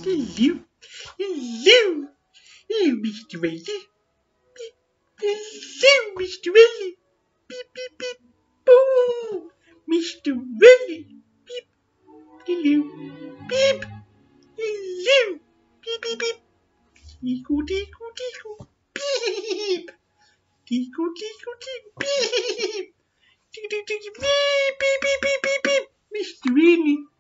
Hello. Hello. Hello, Mr Wreni. Beep. Hello, Mr Wreni. Beep, beep, beep. Oh, Mr Wreni. Beep. Hello. Beep. Hello. Beep, beep, beep. Tickle, tickle, tickle. Beep. Tickle, tickle, tickle. Beep. Tickle, tickle, tickle. Beep, beep, beep, beep, beep, beep. Mr Wreni.